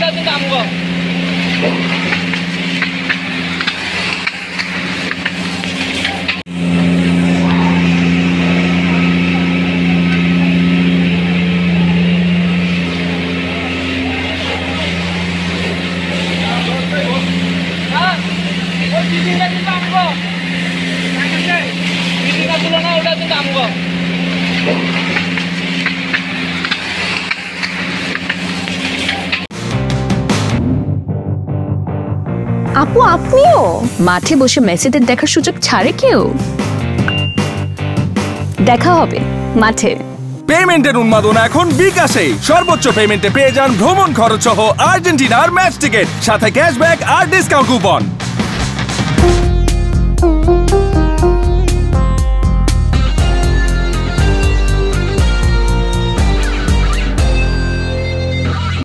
ওটা কিন্তু আমগো আপু আপনিও মাঠে বসে মেসিদের দেখার সুযোগ ছাড়ে কেউ? দেখা হবে মাঠে। পেমেন্টের উন্মাদনা এখন বিকাশে। সর্বোচ্চ পেমেন্টে পেয়ে যান ভ্রমণ খরচ সহ আর্জেন্টিনার ম্যাচ টিকিট, সাথে ক্যাশব্যাক আর ডিসকাউন্ট কুপন।